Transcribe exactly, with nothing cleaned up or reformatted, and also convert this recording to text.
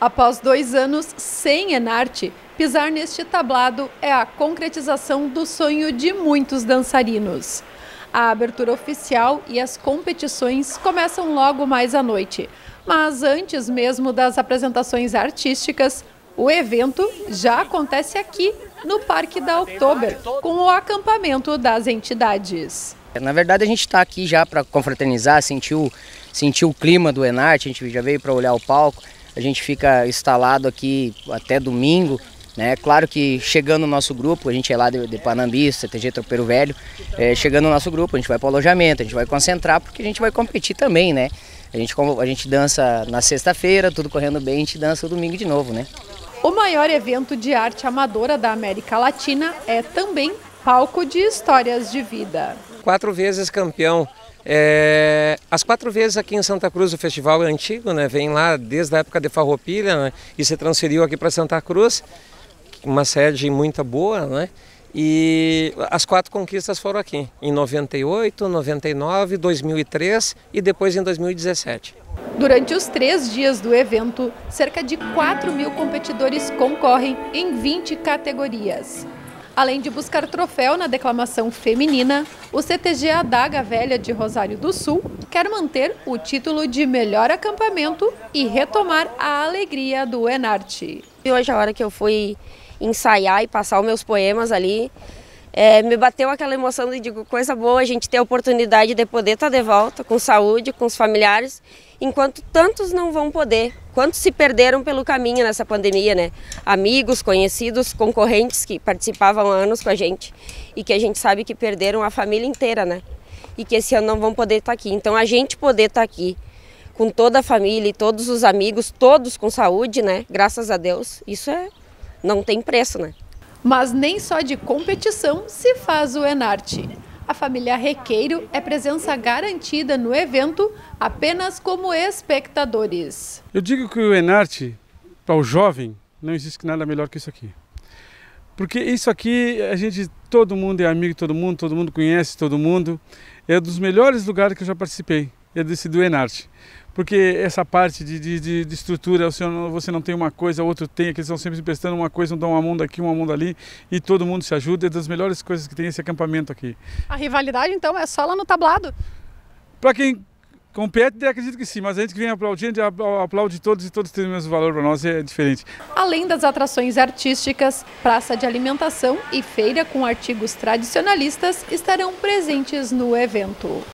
Após dois anos sem Enarte, pisar neste tablado é a concretização do sonho de muitos dançarinos. A abertura oficial e as competições começam logo mais à noite. Mas antes mesmo das apresentações artísticas, o evento já acontece aqui, no Parque da Oktober, com o acampamento das entidades. Na verdade, a gente está aqui já para confraternizar, sentir o, sentir o clima do Enarte, a gente já veio para olhar o palco. A gente fica instalado aqui até domingo, né? Claro que chegando no nosso grupo, a gente é lá de, de Panambi, C T G Tropeiro Velho, é, chegando no nosso grupo, a gente vai para o alojamento, a gente vai concentrar, porque a gente vai competir também, né? A gente, a gente dança na sexta-feira, tudo correndo bem, a gente dança o domingo de novo, né? O maior evento de arte amadora da América Latina é também palco de histórias de vida. Quatro vezes campeão. É, as quatro vezes aqui em Santa Cruz o festival é antigo, né? Vem lá desde a época de Farroupilha, né? E se transferiu aqui para Santa Cruz, uma sede muito boa, né? E as quatro conquistas foram aqui, em noventa e oito, noventa e nove, dois mil e três e depois em dois mil e dezessete. Durante os três dias do evento, cerca de quatro mil competidores concorrem em vinte categorias. Além de buscar troféu na declamação feminina, o C T G Adaga Velha de Rosário do Sul quer manter o título de melhor acampamento e retomar a alegria do Enarte. E hoje, a hora que eu fui ensaiar e passar os meus poemas ali, é, me bateu aquela emoção de digo, coisa boa a gente ter a oportunidade de poder estar de volta com saúde, com os familiares, enquanto tantos não vão poder. Quantos se perderam pelo caminho nessa pandemia, né? Amigos, conhecidos, concorrentes que participavam há anos com a gente e que a gente sabe que perderam a família inteira, né? E que esse ano não vão poder estar aqui. Então a gente poder estar aqui com toda a família e todos os amigos, todos com saúde, né? Graças a Deus, isso é, não tem preço, né? Mas nem só de competição se faz o Enarte. A família Requeiro é presença garantida no evento apenas como espectadores. Eu digo que o Enarte, para o jovem, não existe nada melhor que isso aqui. Porque isso aqui, a gente, todo mundo é amigo de todo mundo, todo mundo conhece todo mundo. É um dos melhores lugares que eu já participei, é desse do Enarte. Porque essa parte de, de, de estrutura, você não, você não tem uma coisa, outro tem, que eles estão sempre emprestando uma coisa, um dá uma mão daqui, uma mão dali, e todo mundo se ajuda, é das melhores coisas que tem esse acampamento aqui. A rivalidade, então, é só lá no tablado? Para quem compete, acredito que sim, mas a gente que vem aplaudindo, aplaude todos e todos têm o mesmo valor para nós, é diferente. Além das atrações artísticas, praça de alimentação e feira com artigos tradicionalistas estarão presentes no evento.